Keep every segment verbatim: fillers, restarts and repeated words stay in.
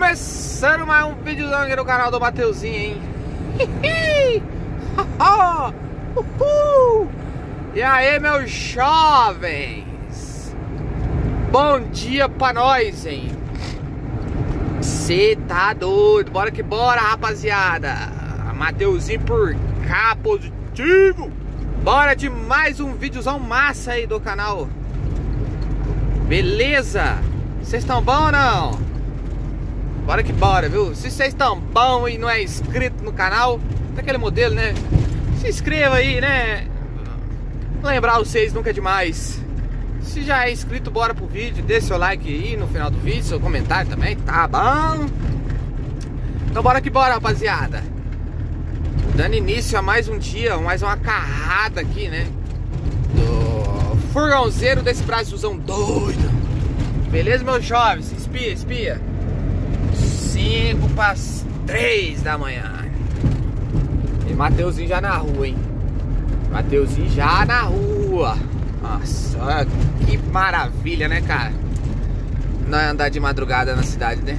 Começando mais um vídeozão aqui no canal do Mateuzinho, hein? E aí, meus jovens? Bom dia pra nós, hein? Cê tá doido? Bora que bora, rapaziada! Mateuzinho por cá, positivo! Bora de mais um vídeozão massa aí do canal. Beleza? Vocês estão bom ou não? Bora que bora, viu? Se vocês estão bom e não é inscrito no canal, daquele modelo, né? Se inscreva aí, né? Lembrar vocês nunca é demais. Se já é inscrito, bora pro vídeo. Deixa seu like aí no final do vídeo, seu comentário também, tá bom? Então bora que bora, rapaziada. Dando início a mais um dia, mais uma carrada aqui, né? Do furgãozeiro desse Brasilzão doido. Beleza, meus jovens? Espia, espia. cinco para as três da manhã. E Mateuzinho já na rua, hein? Mateuzinho já na rua. Nossa, olha que maravilha, né, cara? Não é andar de madrugada na cidade, né?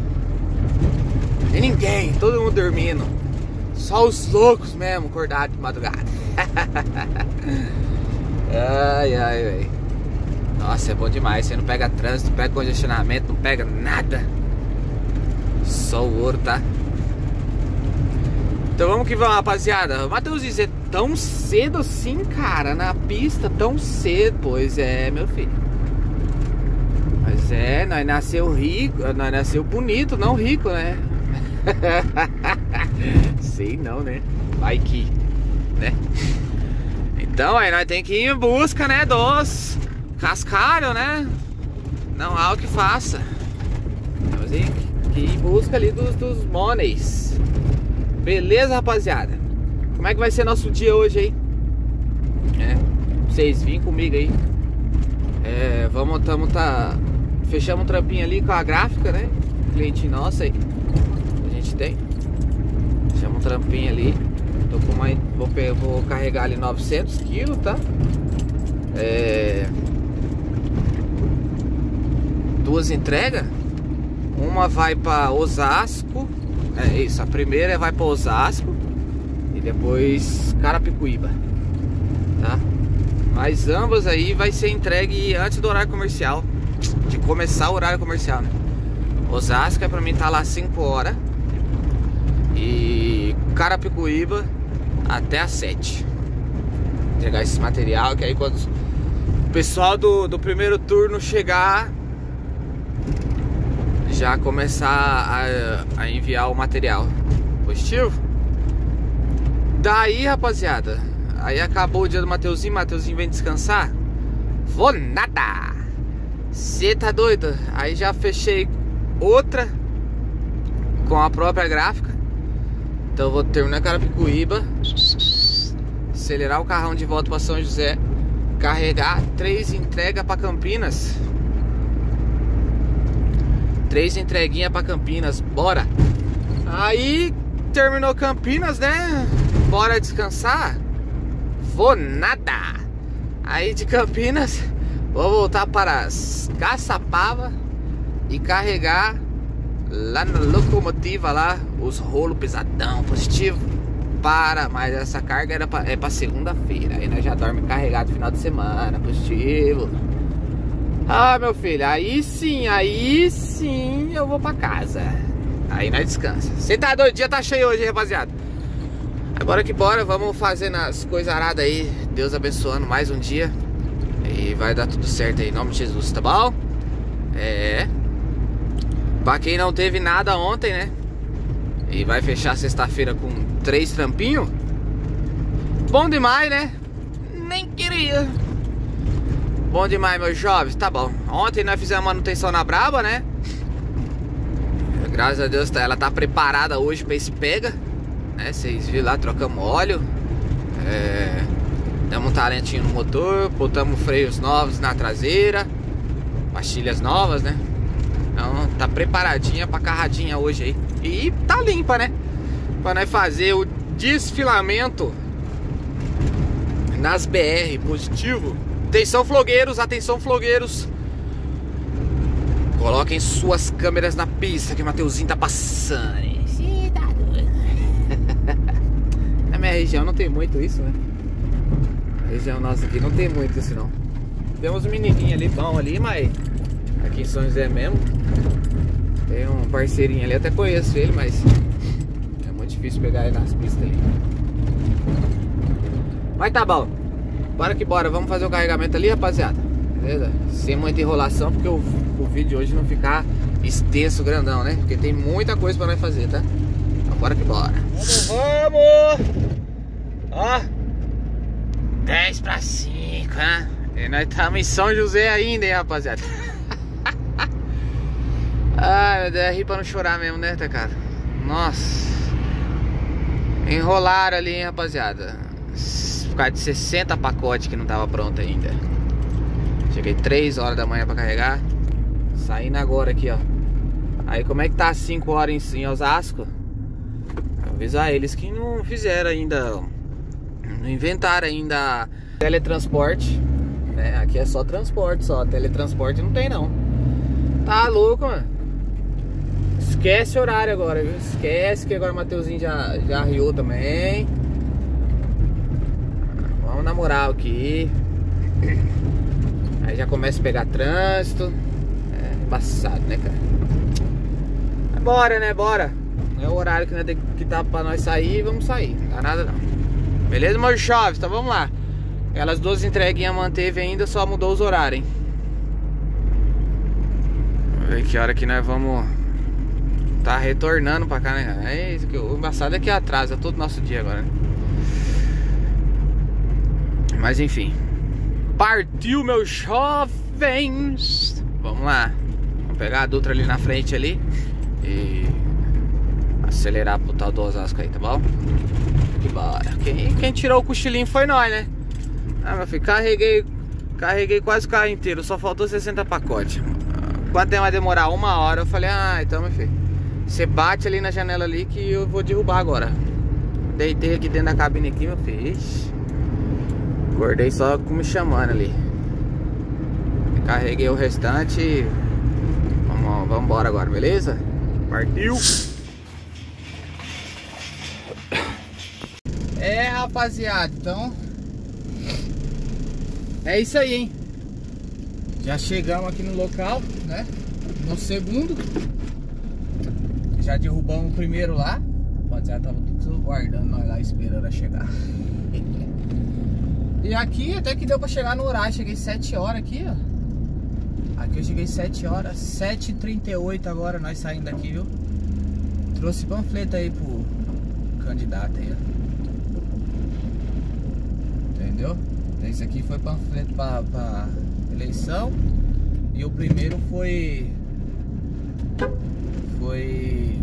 E ninguém, todo mundo dormindo. Só os loucos mesmo acordados de madrugada. Ai, ai, ai. Nossa, é bom demais. Você não pega trânsito, não pega congestionamento, não pega nada. Só o ouro, tá? Então vamos que vamos, rapaziada. Matheus dizer tão cedo assim, cara, na pista, tão cedo. Pois é, meu filho. Mas é, nós nasceu rico, nós nasceu bonito, não rico, né? Sei não, né? Vai que, né? Então aí nós tem que ir em busca, né, dos cascalhos, né? Não há o que faça. Nós tem que ir em busca ali dos, dos moneys. Beleza, rapaziada? Como é que vai ser nosso dia hoje aí? É, vocês vêm comigo aí. É, vamos, tamo, tá... Fechamos um trampinho ali com a gráfica, né? Cliente nosso aí. A gente tem. Fechamos um trampinho ali. Tô com uma... Vou, vou carregar ali novecentos quilos, tá? É... Duas entregas. Uma vai para Osasco. É isso, a primeira vai para Osasco e depois Carapicuíba, tá? Mas ambas aí vai ser entregue antes do horário comercial, de começar o horário comercial, né? Osasco é pra mim tá lá cinco horas e Carapicuíba até às sete. Entregar esse material, que aí quando o pessoal do, do primeiro turno chegar, já começar a, a enviar o material. Positivo? Daí, rapaziada, aí acabou o dia do Mateuzinho. Mateuzinho vem descansar. Vou nada. Cê tá doido? Aí já fechei outra com a própria gráfica. Então eu vou terminar Carapicuíba, acelerar o carrão de volta para São José, carregar três entregas para Campinas. Três entreguinhas pra Campinas, bora! Aí, terminou Campinas, né? Bora descansar? Vou nada! Aí de Campinas, vou voltar para Caçapava e carregar lá na locomotiva lá, os rolos pesadão, positivo. Para, mas essa carga era pra, é pra segunda-feira. Aí nós já dormimos carregado no final de semana, positivo. Ah, meu filho, aí sim, aí sim eu vou pra casa. Aí nós descansa. Você tá doido? O dia tá cheio hoje, rapaziada. Agora que bora, vamos fazendo as coisas aradas aí. Deus abençoando mais um dia. E vai dar tudo certo aí, em nome de Jesus, tá bom? É. Pra quem não teve nada ontem, né? E vai fechar sexta-feira com três trampinhos. Bom demais, né? Nem queria. Bom demais, meus jovens, tá bom. Ontem nós fizemos manutenção na Braba, né? Graças a Deus ela tá preparada hoje pra esse pega, né? Vocês viram lá, trocamos óleo, é... demos um talentinho no motor, botamos freios novos na traseira, pastilhas novas, né? Então tá preparadinha pra carradinha hoje aí. E tá limpa, né? Pra nós fazer o desfilamento nas B R, positivo. Atenção, flogueiros, atenção, flogueiros. Coloquem suas câmeras na pista que o Mateuzinho tá passando. Ih, tá doido. Na minha região não tem muito isso, né? A região nossa aqui não tem muito isso não. Tem uns menininhos ali bom ali, mas aqui em São José mesmo tem um parceirinho ali, até conheço ele, mas é muito difícil pegar ele nas pistas ali. Mas tá bom, bora que bora, vamos fazer o carregamento ali, rapaziada. Beleza? Sem muita enrolação, porque o, o vídeo hoje não ficar extenso, grandão, né? Porque tem muita coisa pra nós fazer, tá? Então bora que bora. Vamos, vamos! Ó, dez pra cinco, né? E nós estamos em São José ainda, hein, rapaziada. Ai, meu Deus, é rir pra não chorar mesmo, né, tá, cara? Nossa. Enrolaram ali, hein, rapaziada. Por causa de sessenta pacotes que não tava pronto ainda. Cheguei três horas da manhã pra carregar. Saindo agora aqui, ó. Aí como é que tá às cinco horas em, em Osasco? Avisar eles que não fizeram ainda, não inventaram ainda teletransporte, né? Aqui é só transporte, só teletransporte não tem não. Tá louco, mano. Esquece horário agora, viu? Esquece que agora o Mateuzinho já, já arriou também. Vamos na moral aqui. Aí já começa a pegar trânsito. É embaçado, né, cara? Mas bora, né? Bora. Não é o horário que, nós tem, que tá pra nós sair, vamos sair. Não dá nada não. Beleza, meus chaves? Então vamos lá. Aquelas duas entreguinhas manteve ainda, só mudou os horários, hein? Vamos ver que hora que nós vamos tá retornando pra cá, né? É isso que o embaçado é que atrasa todo o nosso dia agora, né? Mas enfim. Partiu, meus jovens. Vamos lá. Vamos pegar a Dutra ali na frente ali e acelerar pro tal do Osasco aí, tá bom? E bora. Quem, quem tirou o cochilinho foi nós, né? Ah, meu filho, carreguei Carreguei quase o carro inteiro. Só faltou sessenta pacotes. Quanto tempo vai demorar? Uma hora. Eu falei, ah, então, meu filho, você bate ali na janela ali que eu vou derrubar agora. Deitei aqui dentro da cabine aqui, meu filho. Ixi. Acordei só com me chamando ali. Carreguei o restante e vamos, vamos embora agora, beleza? Partiu! É, rapaziada, então é isso aí, hein? Já chegamos aqui no local, né? No segundo. Já derrubamos o primeiro lá. Rapaziada, tava tudo guardando nós lá, esperando a chegar. E aqui até que deu pra chegar no horário. Cheguei sete horas aqui, ó. Aqui eu cheguei sete horas, sete e trinta e oito agora nós saindo daqui, viu? Trouxe panfleto aí pro candidato aí, ó. Entendeu? Esse aqui foi panfleto pra, pra eleição. E o primeiro foi... Foi...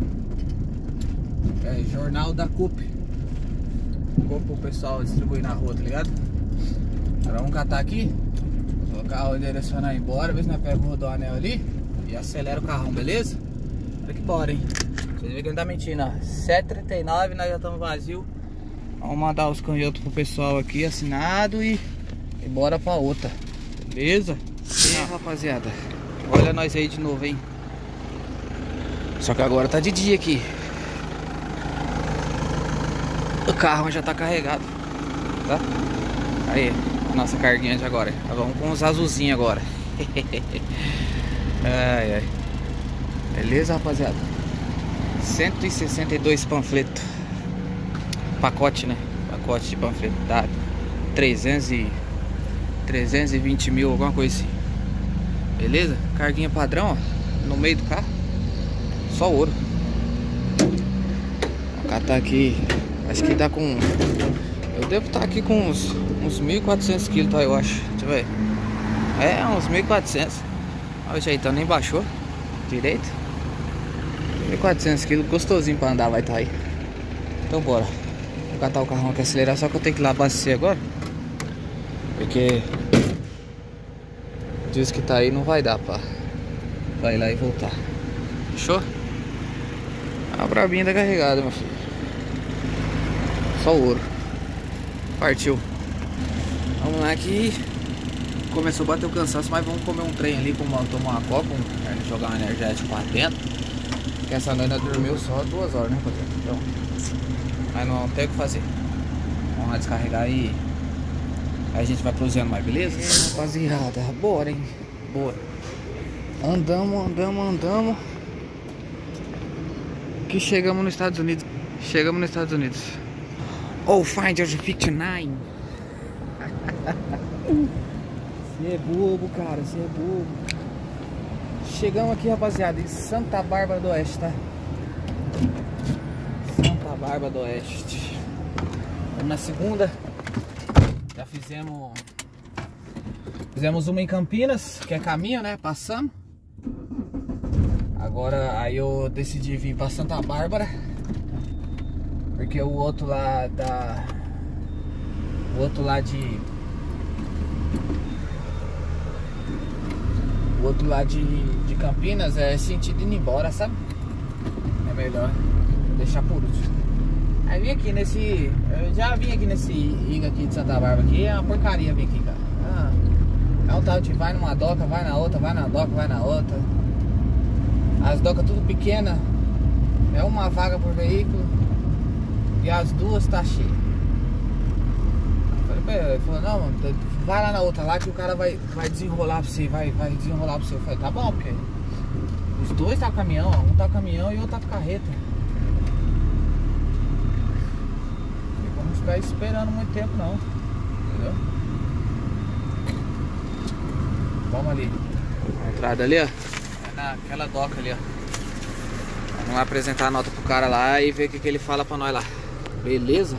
É, jornal da C U P. O pessoal distribuir na rua, tá ligado? Agora vamos catar aqui, colocar o direcionar embora, ver se nós pegamos o rodoanel ali e acelera o carrão, beleza? Olha que bora, hein? Vocês viram que ele tá mentindo, ó. sete e trinta e nove, nós já estamos vazio. Vamos mandar os canhotos pro pessoal aqui, assinado e, e bora pra outra, beleza? E rapaziada, olha nós aí de novo, hein? Só que agora tá de dia aqui. O carro já tá carregado, tá? Aí, nossa carguinha de agora. Tá, vamos com os azulzinhos agora. Ai, ai. Beleza, rapaziada? cento e sessenta e dois panfletos. Pacote, né? Pacote de panfleto. Tá? trezentos e... trezentos e vinte mil, alguma coisa assim. Beleza? Carguinha padrão, ó. No meio do carro. Só ouro. Vou catar aqui. Acho que tá com... Eu devo estar tá aqui com uns, uns mil e quatrocentos quilos, tá? Eu acho. Deixa eu ver. É, uns mil e quatrocentos. Olha o jeitão, nem baixou direito. mil e quatrocentos quilos, gostosinho pra andar vai estar tá aí. Então bora. Vou catar o carrão aqui, acelerar. Só que eu tenho que ir lá abastecer agora. Porque... diz que tá aí, não vai dar pra... vai lá e voltar. Fechou? A brabinha tá carregada, meu filho. Só o ouro. Partiu. Vamos lá aqui. Começou a bater o cansaço, mas vamos comer um trem ali, tomar uma coca, um, jogar um energético lá dentro. Porque essa noite nós dormiu só duas horas, né, patrão? Então, mas não tem o que fazer. Vamos lá descarregar e aí a gente vai prosseando mais, beleza? É, rapaziada, bora, hein? Bora. Andamos, andamos, andamos. Que chegamos nos Estados Unidos. Chegamos nos Estados Unidos. Oh, find your fifty nine. Você é bobo, cara, você é bobo. Chegamos aqui, rapaziada, em Santa Bárbara do Oeste, tá? Santa Bárbara do Oeste. Vamos na segunda. Já fizemos Fizemos uma em Campinas, que é caminho, né? Passando. Agora aí eu decidi vir pra Santa Bárbara, porque o outro lá da O outro lá de O outro lá de, de Campinas é sentido indo embora, sabe? É melhor deixar por último. Aí vim aqui nesse... Eu já vim aqui nesse I G A aqui de Santa Bárbara aqui. É uma porcaria vir aqui, cara. Ah, é um tal de vai numa doca, vai na outra, vai na doca, vai na outra. As docas tudo pequena. É uma vaga por veículo. E as duas tá cheia. Falei pra ele, ele falou, não, mano, vai lá na outra lá que o cara vai, vai desenrolar pra você, vai, vai desenrolar pra você. Eu falei, tá bom, porque os dois tá com caminhão, ó, um tá com caminhão e o outro tá com carreta. Não vamos ficar esperando muito tempo não, entendeu? Vamos ali. A entrada ali, ó. É naquela doca ali, ó. Vamos apresentar a nota pro cara lá e ver o que, que ele fala pra nós lá. Beleza?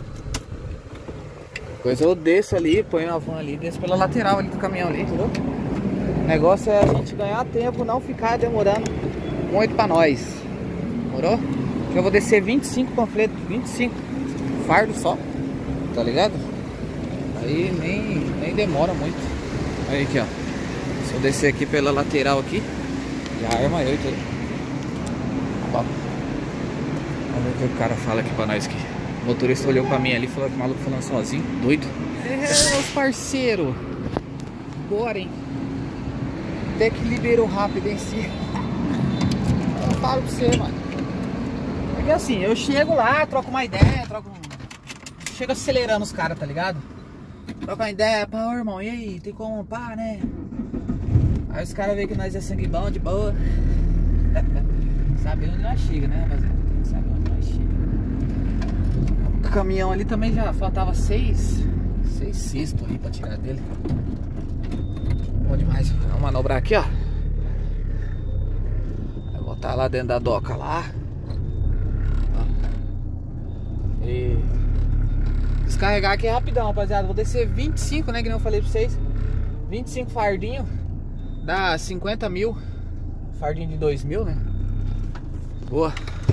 Depois eu desço ali, ponho a van ali, desço pela lateral ali do caminhão ali, entendeu? O negócio é a gente ganhar tempo, não ficar demorando muito pra nós. Demorou? Que eu vou descer vinte e cinco panfletos, vinte e cinco fardos só, tá ligado? Aí nem, nem demora muito. Aí aqui, ó. Se eu descer aqui pela lateral aqui, já arma eu e tudo. Ó. Vamos ver o que o cara fala aqui pra nós aqui. O motorista olhou pra mim ali e falou que o maluco falando sozinho, doido. É, meus parceiros. Bora, hein? Até que liberou rápido em si. Eu falo pra você, mano. Porque assim, eu chego lá, troco uma ideia, troco um... Chego acelerando os caras, tá ligado? Troco uma ideia, pá, irmão, e aí? Tem como, pá, né? Aí os caras veem que nós é sangue bom, de boa. Sabe onde nós chega, né, rapaziada? Sabe onde nós chega. O caminhão ali também já faltava seis Seis cestos ali pra tirar dele. Bom demais. Vamos manobrar aqui, ó. Vai botar lá dentro da doca lá. Ó. E descarregar aqui rapidão, rapaziada. Vou descer vinte e cinco, né, que nem eu falei pra vocês. vinte e cinco fardinho. Dá cinquenta mil. Fardinho de dois mil, né? Boa.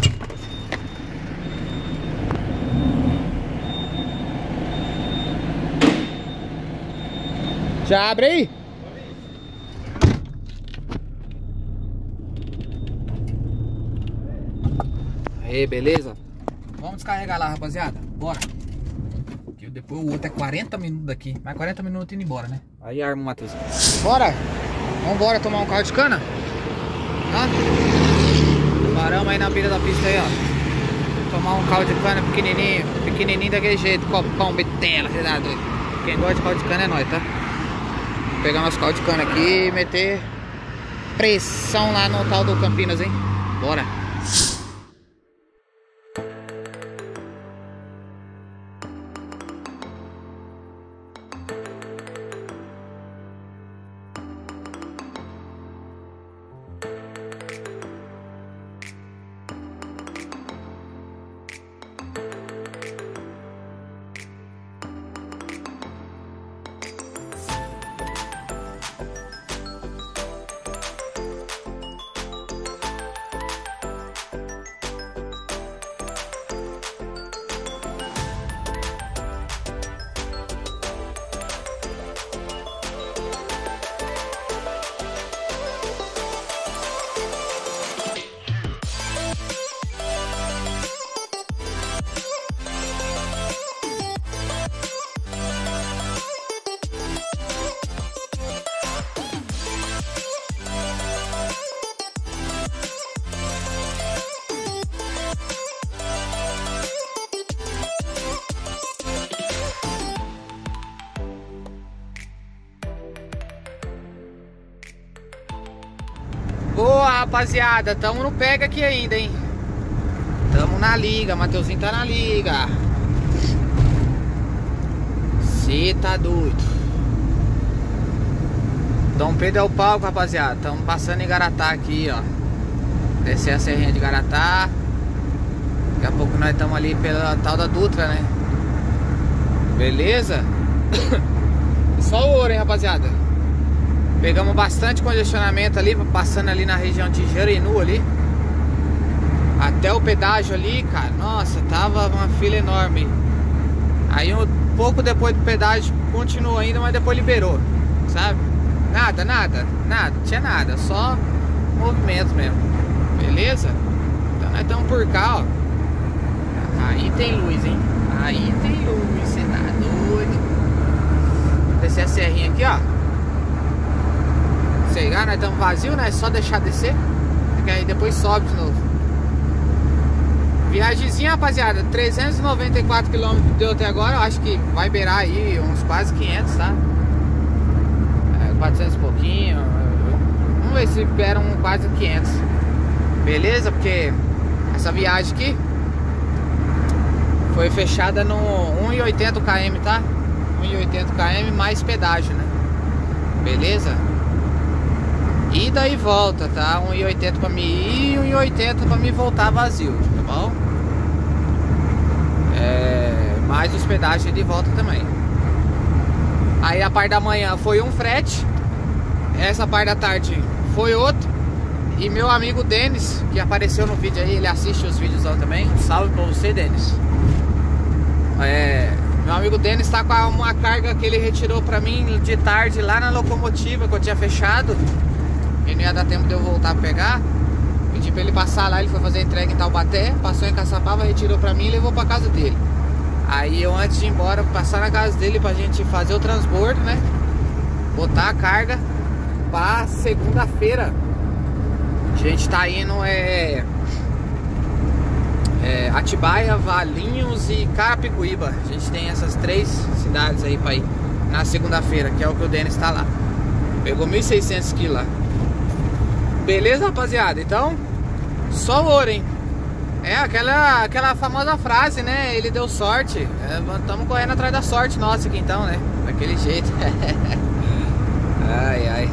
Já abre aí? Aí, beleza? Vamos descarregar lá, rapaziada. Bora. Porque depois o outro é quarenta minutos daqui. Mais quarenta minutos indo embora, né? Aí arma o Matheus. Bora! Vambora tomar um caldo de cana? Tá? Paramos aí na beira da pista aí, ó. Tomar um caldo de cana pequenininho. Pequenininho daquele jeito. Copão, betela, você tá doido. Quem gosta de caldo de cana é nós, tá? Vou pegar nosso caldo de cana aqui e meter pressão lá no tal do Campinas, hein? Bora! Boa, rapaziada, tamo no pega aqui ainda, hein? Tamo na liga, Mateuzinho tá na liga. Cê tá doido. Dom Pedro é o palco, rapaziada. Tamo passando em Garatá aqui, ó. Descer a serrinha de Garatá. Daqui a pouco nós estamos ali pela tal da Dutra, né? Beleza? Só o ouro, hein, rapaziada. Pegamos bastante congestionamento ali, passando ali na região de Jarinu ali. Até o pedágio ali, cara. Nossa, tava uma fila enorme. Aí um pouco depois do pedágio continuou ainda, mas depois liberou, sabe? Nada, nada, nada, não tinha nada, só movimento mesmo. Beleza? Então nós estamos por cá, ó. Aí tem luz, hein? Aí tem luz, você tá doido. Vou descer a serrinha aqui, ó. Chegar, nós estamos vazios, né? É só deixar descer. Porque aí depois sobe de novo. Viagemzinha, rapaziada, trezentos e noventa e quatro quilômetros deu até agora. Eu acho que vai beirar aí uns quase quinhentos, tá? É, quatrocentos e pouquinho. Vamos ver se beira um quase quinhentos. Beleza? Porque essa viagem aqui foi fechada no um e oitenta quilômetros, tá? um e oitenta quilômetros mais pedágio, né? Beleza? Ida e volta, tá? um e oitenta pra mim ir e um e oitenta pra mim voltar vazio, tá bom? É, mais os pedágios de volta também. Aí a parte da manhã foi um frete. Essa parte da tarde foi outro. E meu amigo Denis, que apareceu no vídeo aí, ele assiste os vídeos lá também. Um salve pra você, Denis. É, meu amigo Denis tá com uma carga que ele retirou pra mim de tarde lá na locomotiva que eu tinha fechado. E não ia dar tempo de eu voltar a pegar. Pedi pra ele passar lá, ele foi fazer a entrega em Taubaté. Passou em Caçapava, retirou pra mim e levou pra casa dele. Aí eu, antes de ir embora, passar na casa dele pra gente fazer o transbordo, né? Botar a carga pra segunda-feira. A gente tá indo é, é Atibaia, Valinhos e Carapicuíba. A gente tem essas três cidades aí pra ir na segunda-feira, que é o que o Denis tá lá. Pegou mil e seiscentos quilos lá. Beleza, rapaziada? Então, só o ouro, hein? É aquela, aquela famosa frase, né? Ele deu sorte. Estamos é, correndo atrás da sorte nossa aqui então, né? Daquele jeito. Ai, ai.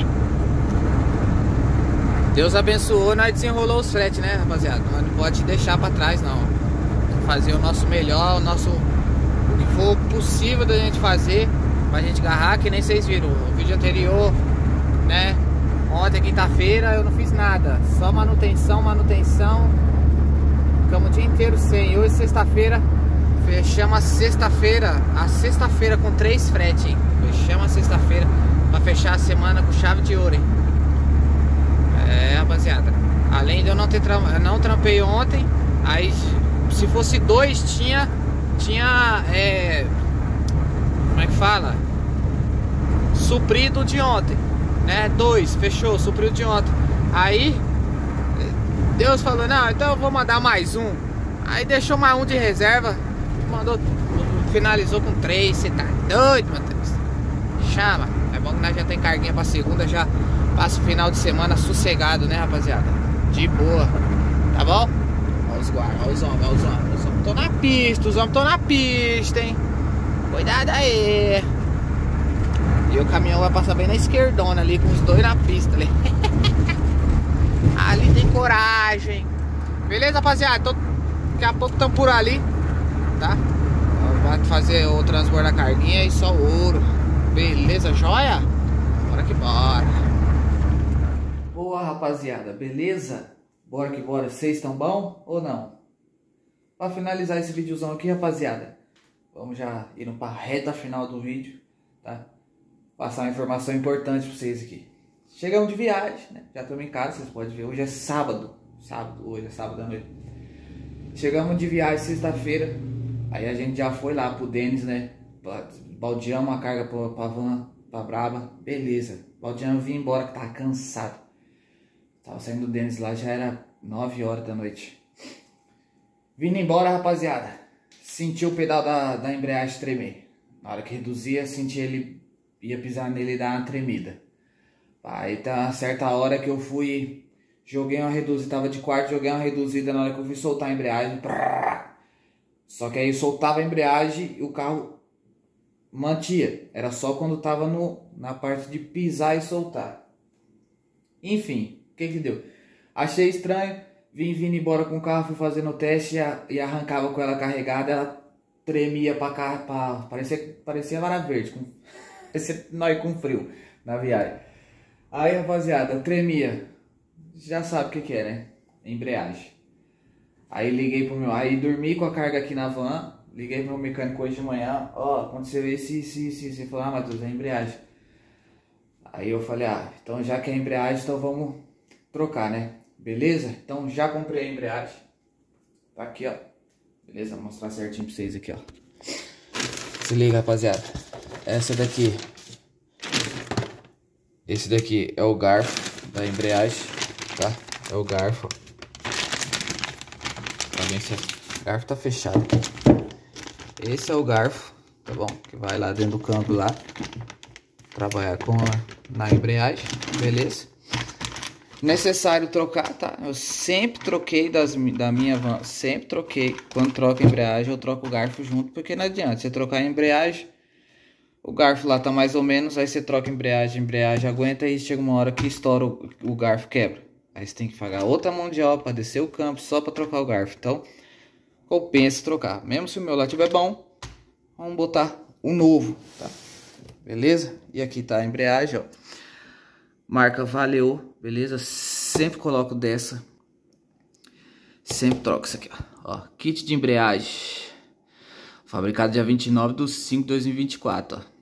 Deus abençoou, nós desenrolou os fretes, né, rapaziada? Nós não pode deixar pra trás, não. Fazer o nosso melhor, o nosso... o que for possível da gente fazer pra gente agarrar, que nem vocês viram. O vídeo anterior, né? Ontem, quinta-feira, eu não fiz nada. Só manutenção, manutenção. Ficamos o dia inteiro sem. Hoje, sexta-feira, fechamos a sexta-feira. A sexta-feira com três fretes, hein? Fechamos a sexta-feira pra fechar a semana com chave de ouro, hein? É, rapaziada. Além de eu não ter tra... não trampei ontem. Aí, se fosse dois, tinha... Tinha... É... Como é que fala? Suprido de ontem, né? Dois, fechou, supriu de ontem. Aí Deus falou, não, então eu vou mandar mais um. Aí deixou mais um de reserva. Mandou, finalizou com três. Você tá doido, Matheus? Chama. É bom que nós já tem carguinha pra segunda. Já passa o final de semana sossegado, né, rapaziada? De boa, tá bom? Olha os guardas, olha os homens, olha os homens. Os homens tô na pista, os homens tô na pista, hein? Cuidado aí. E o caminhão vai passar bem na esquerdona ali, com os dois na pista ali. Ali tem coragem. Beleza, rapaziada? Tô... Daqui a pouco estamos por ali, tá? Vai fazer o transbordo da carguinha e só ouro. Beleza, joia? Bora que bora. Boa, rapaziada, beleza? Bora que bora. Vocês estão bom ou não? Pra finalizar esse videozão aqui, rapaziada, vamos já indo pra reta final do vídeo, tá? Passar uma informação importante pra vocês aqui. Chegamos de viagem, né? Já estamos em casa, vocês podem ver. Hoje é sábado. Sábado, hoje é sábado à noite. Chegamos de viagem sexta-feira. Aí a gente já foi lá pro Denis, né? Baldeamos a carga pra, pra van, pra Braba. Beleza. Baldeamos, vim embora que tava cansado. Tava saindo do Denis lá, já era nove horas da noite. Vindo embora, rapaziada. Senti o pedal da, da embreagem tremer. Na hora que reduzia, senti ele... Ia pisar nele e dar uma tremida. Aí tá uma certa hora que eu fui, joguei uma reduzida, tava de quarto, joguei uma reduzida na hora que eu fui soltar a embreagem. Prrr. Só que aí eu soltava a embreagem e o carro mantia. Era só quando tava no, na parte de pisar e soltar. Enfim, o que que deu? Achei estranho, vim vindo embora com o carro, fui fazendo o teste e arrancava com ela carregada, ela tremia pra cá, pra, parecia, parecia vara verde, com, parecia nós com frio na viagem. Aí, rapaziada, tremia, já sabe o que que é, né? Embreagem. Aí liguei pro meu, aí dormi com a carga aqui na van, liguei pro meu mecânico hoje de manhã, ó, oh, aconteceu isso, isso, isso, isso. Ele falou, ah, Matheus, é embreagem. Aí eu falei, ah, então já que é embreagem, então vamos trocar, né? Beleza? Então já comprei a embreagem. Tá aqui, ó. Beleza? Vou mostrar certinho pra vocês aqui, ó. Se liga, rapaziada. Essa daqui. Esse daqui é o garfo da embreagem, tá? É o garfo. Tá bem certo. O garfo tá fechado. Esse é o garfo, tá bom? Que vai lá dentro do câmbio lá. Trabalhar com a, na embreagem, beleza? Necessário trocar, tá? Eu sempre troquei das, da minha van, sempre troquei. Quando troca a embreagem, eu troco o garfo junto, porque não adianta você trocar a embreagem, o garfo lá tá mais ou menos, aí você troca a embreagem, a embreagem aguenta e chega uma hora que estoura o, o garfo, quebra. Aí você tem que pagar outra mão de obra para descer o campo só para trocar o garfo. Então, compensa trocar. Mesmo se o meu lá tiver bom, vamos botar o novo, tá? Beleza? E aqui tá a embreagem, ó. Marca Valeo, beleza? Sempre coloco dessa. Sempre troco isso aqui, ó. Ó, kit de embreagem. Fabricado dia vinte e nove de cinco de dois mil e vinte e quatro, ó.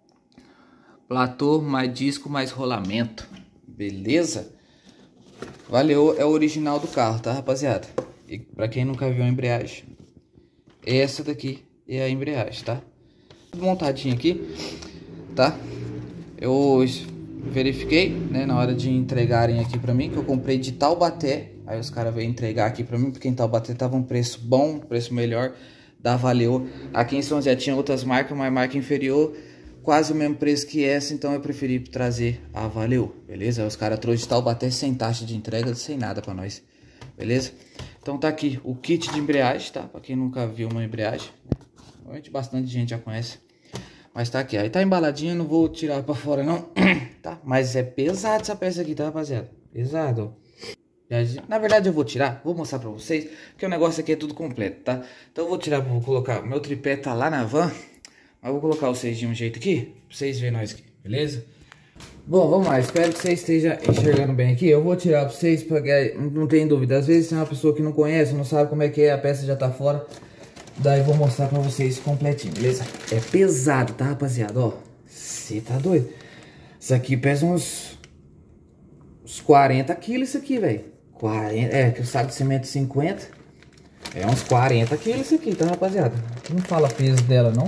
Platô, mais disco, mais rolamento. Beleza? Valeo é o original do carro, tá, rapaziada? E pra quem nunca viu a embreagem, essa daqui é a embreagem, tá? Tudo montadinho aqui, tá? Eu verifiquei, né, na hora de entregarem aqui pra mim, que eu comprei de Taubaté. Aí os caras veio entregar aqui pra mim, porque em Taubaté tava um preço bom, preço melhor da Valeo. Aqui em São José tinha outras marcas, mas marca inferior, quase o mesmo preço que essa, então eu preferi trazer a Valeo, beleza? Aí os caras trouxeram de Taubaté sem taxa de entrega, sem nada pra nós, beleza? Então tá aqui o kit de embreagem, tá? Pra quem nunca viu uma embreagem, né? Bastante gente já conhece. Mas tá aqui, aí tá embaladinha, não vou tirar pra fora não, tá? Mas é pesado essa peça aqui, tá, rapaziada? Pesado, ó. Na verdade eu vou tirar, vou mostrar pra vocês, porque o negócio aqui é tudo completo, tá? Então eu vou tirar, vou colocar, meu tripé tá lá na van, mas eu vou colocar vocês de um jeito aqui, pra vocês verem nós aqui, beleza? Bom, vamos lá, espero que vocês estejam enxergando bem aqui. Eu vou tirar pra vocês, porque não tem dúvida, às vezes tem uma pessoa que não conhece, não sabe como é que é, a peça já tá fora. Daí eu vou mostrar pra vocês completinho, beleza? É pesado, tá, rapaziada? Ó, você tá doido? Isso aqui pesa uns, uns quarenta quilos isso aqui, velho. quarenta, é, que o saco de cimento cinquenta. É uns quarenta quilos isso aqui, tá, rapaziada? Não fala peso dela, não.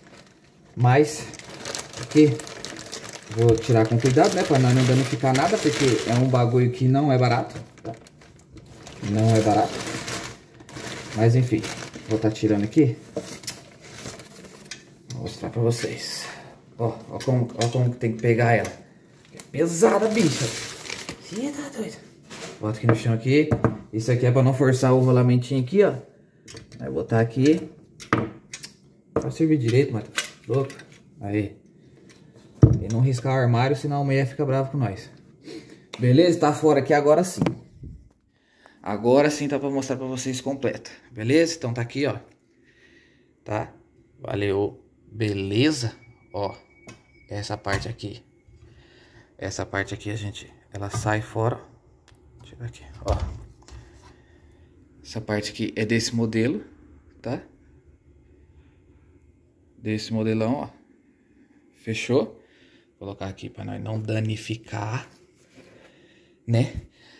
Mas, aqui, vou tirar com cuidado, né? Pra nós não danificar nada, porque é um bagulho que não é barato, tá? Não é barato. Mas, enfim. Vou estar tirando aqui. Vou mostrar pra vocês. Ó, ó como, ó como tem que pegar ela. É pesada, bicha. Ih, tá doido. Bota aqui no chão aqui. Isso aqui é pra não forçar o rolamentinho aqui, ó. Vai botar aqui. Vai servir direito, Matheus. Louco. Aí. E não riscar o armário, senão a mulher fica brava com nós. Beleza? Tá fora aqui agora sim. Agora sim tá pra mostrar pra vocês completo, beleza? Então tá aqui, ó. Tá? Valeu. Beleza? Ó. Essa parte aqui. Essa parte aqui, a gente... Ela sai fora. Deixa eu ver aqui, ó. Essa parte aqui é desse modelo, tá? Desse modelão, ó. Fechou? Vou colocar aqui pra nós não danificar, né?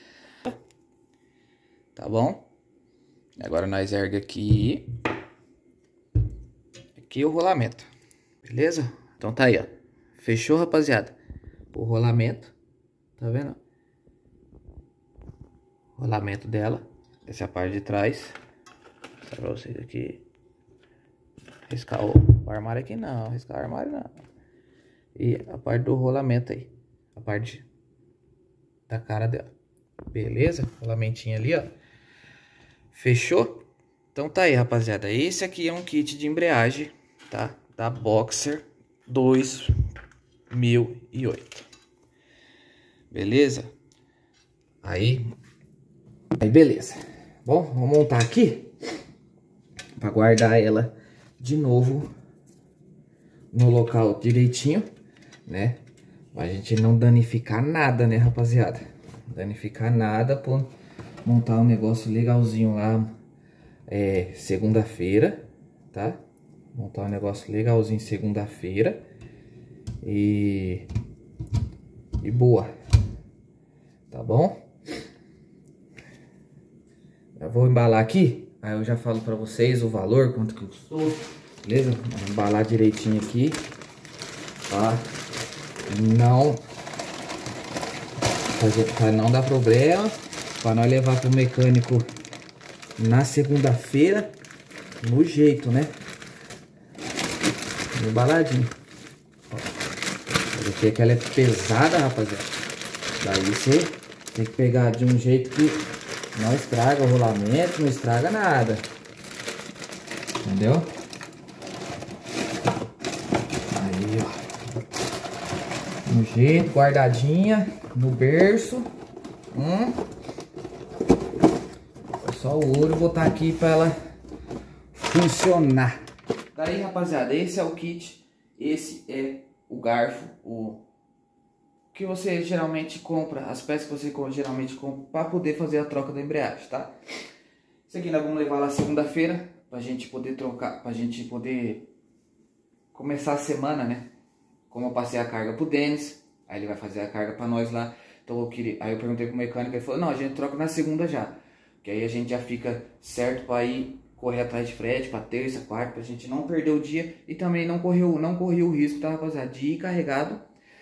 Tá bom? Agora nós ergue aqui. Aqui o rolamento. Beleza? Então tá aí, ó. Fechou, rapaziada? O rolamento. Tá vendo? O rolamento dela. Essa é a parte de trás. Vou mostrar pra vocês aqui. Riscar o, o armário aqui não. Riscar o armário não. E a parte do rolamento aí. A parte da cara dela. Beleza? A lamentinha ali, ó. Fechou? Então tá aí, rapaziada. Esse aqui é um kit de embreagem, tá? Da Boxer dois mil e oito. Beleza? Aí, aí beleza. Bom, vamos montar aqui para guardar ela de novo no local direitinho, né? Pra gente não danificar nada, né, rapaziada? Danificar nada, pô. Montar um negócio legalzinho lá é, segunda-feira, tá? Montar um negócio legalzinho segunda-feira. E... E boa. Tá bom? Eu vou embalar aqui. Aí eu já falo pra vocês o valor, quanto que custou. Beleza? Vou embalar direitinho aqui. Tá? Não... Pra não dar problema. Pra nós levar pro mecânico na segunda-feira. No jeito, né? Embaladinho. Porque aquela é pesada, rapaziada. Daí você tem que pegar de um jeito que não estraga o rolamento, não estraga nada. Entendeu? Aí, ó. No jeito, guardadinha, no berço. Hum. Só o ouro botar aqui pra ela funcionar. Daí, rapaziada, esse é o kit. Esse é o garfo, o que você geralmente compra, as peças que você geralmente compra para poder fazer a troca da embreagem, tá? Isso aqui nós vamos levar lá segunda-feira pra gente poder trocar, pra gente poder começar a semana, né? Como eu passei a carga pro Denis, aí ele vai fazer a carga para nós lá. Então eu queria, aí eu perguntei pro mecânico, ele falou: "Não, a gente troca na segunda já". Que aí a gente já fica certo para ir correr atrás de frete para terça, quarta, pra gente não perder o dia e também não correr o, não correr o risco, tá, rapaziada, de ir carregado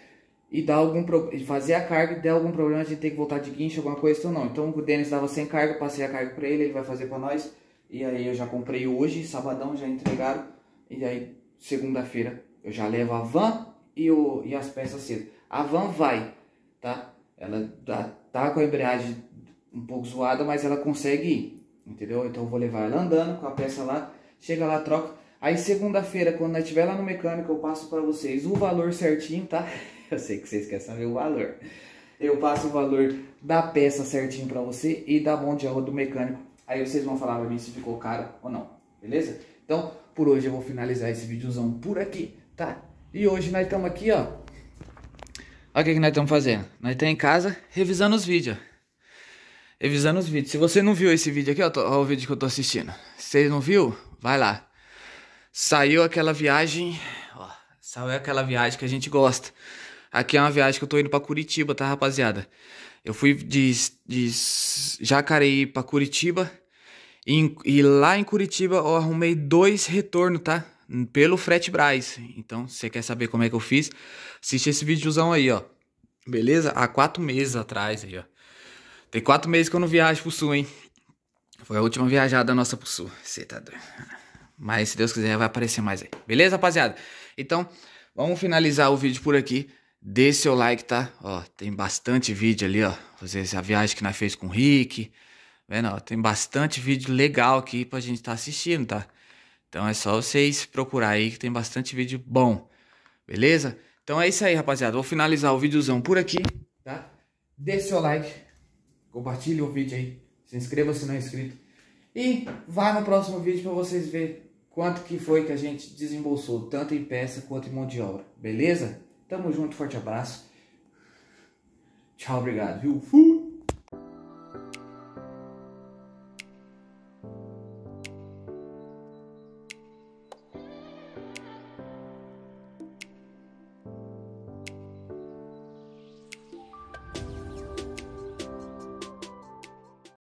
e dar algum problema, fazer a carga e der algum problema, a gente tem que voltar de guincho, alguma coisa, então não. Então o Denis estava sem carga, passei a carga para ele, ele vai fazer para nós. E aí eu já comprei hoje, sabadão, já entregaram. E aí segunda-feira eu já levo a van e, o, e as peças cedo. A van vai, tá? Ela tá, tá com a embreagem um pouco zoada, mas ela consegue ir, entendeu? Então eu vou levar ela andando com a peça lá, chega lá, troca. Aí segunda-feira, quando nós estiver lá no mecânico, eu passo para vocês o valor certinho, tá? Eu sei que vocês querem saber o valor. Eu passo o valor da peça certinho para você e da mão de obra do mecânico. Aí vocês vão falar para mim se ficou caro ou não, beleza? Então, por hoje eu vou finalizar esse videozão por aqui, tá? E hoje nós estamos aqui, ó. Olha o que, que nós estamos fazendo. Nós estamos em casa revisando os vídeos. Revisando os vídeos. Se você não viu esse vídeo aqui, ó, ó o vídeo que eu tô assistindo. Se você não viu, vai lá. Saiu aquela viagem, ó, saiu aquela viagem que a gente gosta. Aqui é uma viagem que eu tô indo pra Curitiba, tá, rapaziada? Eu fui de, de Jacareí pra Curitiba. E, e lá em Curitiba eu arrumei dois retornos, tá? Pelo Frete Brás. Então, se você quer saber como é que eu fiz, assiste esse videozão aí, ó. Beleza? Há quatro meses atrás aí, ó. Tem quatro meses que eu não viajo pro sul, hein? Foi a última viajada nossa pro sul. Você tá doido. Mas se Deus quiser vai aparecer mais aí. Beleza, rapaziada? Então, vamos finalizar o vídeo por aqui. Dê seu like, tá? Ó, tem bastante vídeo ali, ó. Fazer essa viagem que nós fez com o Rick. Vendo, ó, tem bastante vídeo legal aqui pra gente tá assistindo, tá? Então é só vocês procurar aí que tem bastante vídeo bom. Beleza? Então é isso aí, rapaziada. Vou finalizar o videozão por aqui, tá? Dê seu like. Compartilhe o vídeo aí. Se inscreva se não é inscrito. E vá no próximo vídeo pra vocês verem quanto que foi que a gente desembolsou. Tanto em peça quanto em mão de obra. Beleza? Tamo junto, forte abraço. Tchau, obrigado, viu? Fui!